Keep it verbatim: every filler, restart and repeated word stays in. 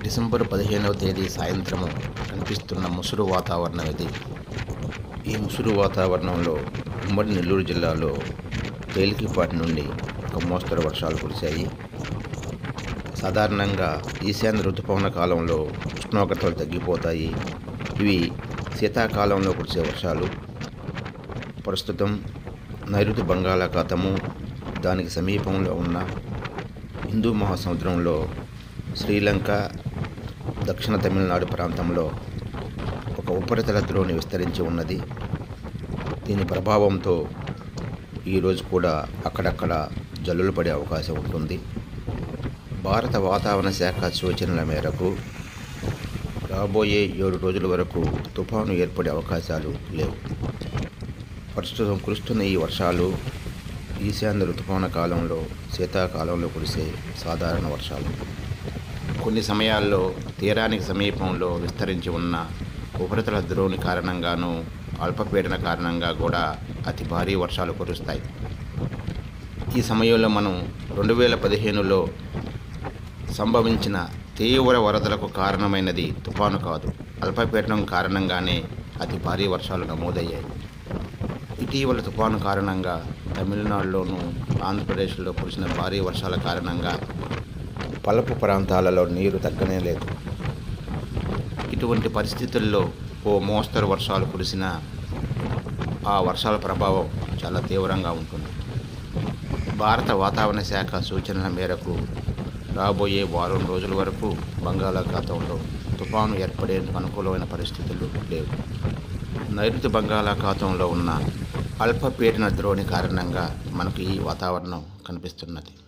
December పదిహేనవ తేదీ సాయంత్రము కనిపిస్తున్న ముసురు వాతావరణం ఇది. ఈ ముసురు వాతావరణంలో ఉమ్మడి నెల్లూరు జిల్లాలో తేలికపాటి నుండి ఒక మోస్తరు వర్షాలు కురిశాయి. సాధారణంగా ఈశాన్య ఋతుపవన కాలంలో ఉష్ణోగ్రతలు తగ్గిపోతాయి. ఇవి శీతాకాలంలో కురిసే వర్షాలు. ప్రస్తుతం నైరుతి బంగాళాఖాతము, దానికి సమీపంలో ఉన్న హిందూ మహాసముద్రంలో శ్రీలంక, దక్షిణ తమిళనాడు ప్రాంతంలో ఒక ఉపరితల ద్రోణి విస్తరించి ఉన్నది. దీని ప్రభావంతో ఈరోజు కూడా అక్కడక్కడ జల్లులు పడే అవకాశం ఉంటుంది. భారత వాతావరణ శాఖ సూచనల మేరకు రాబోయే ఏడు రోజుల వరకు తుఫాను ఏర్పడే అవకాశాలు లేవు. ప్రస్తుతం కురుస్తున్న ఈ వర్షాలు ఈశాన్య ఋతుపవన కాలంలో శీతాకాలంలో కురిసే సాధారణ వర్షాలు. కొన్ని సమయాల్లో తీరానికి సమీపంలో విస్తరించి ఉన్న ఉపరితల ద్రోణి కారణంగాను, అల్పపీడన కారణంగా కూడా అతి భారీ వర్షాలు కురుస్తాయి. ఈ సమయంలో మనం రెండు వేల పదిహేనులో సంభవించిన తీవ్ర వరదలకు కారణమైనది తుఫాను కాదు, అల్పపీడనం కారణంగానే అతి భారీ వర్షాలు నమోదయ్యాయి. ఇటీవల తుఫాను కారణంగా తమిళనాడులోను, ఆంధ్రప్రదేశ్లో కురిసిన భారీ వర్షాల కారణంగా పలపు ప్రాంతాలలో నీరు తగ్గనే లేదు. ఇటువంటి పరిస్థితుల్లో ఓ మోస్తరు వర్షాలు కురిసినా ఆ వర్షాల ప్రభావం చాలా తీవ్రంగా ఉంటుంది. భారత వాతావరణ శాఖ సూచనల మేరకు రాబోయే వారం రోజుల వరకు బంగాళాఖాతంలో తుఫాను ఏర్పడేందుకు అనుకూలమైన పరిస్థితులు లేవు. నైరుతి బంగాళాఖాతంలో ఉన్న అల్పపీడన ద్రోణి కారణంగా మనకు ఈ వాతావరణం కనిపిస్తున్నది.